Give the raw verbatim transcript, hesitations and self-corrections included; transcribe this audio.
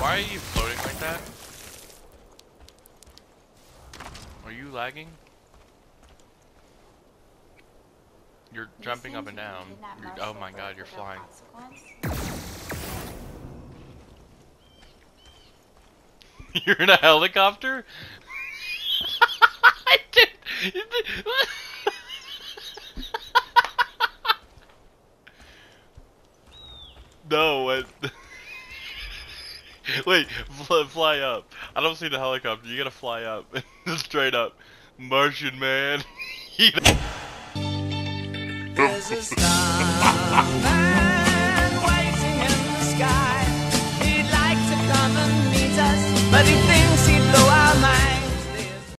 Why are you floating like that? Are you lagging? You're jumping up and down. You're, oh my god, you're flying. You're in a helicopter? I did. No, what? Wait, fly, fly up. I don't see the helicopter. You gotta fly up. Straight up. Martian man. There's a Starman.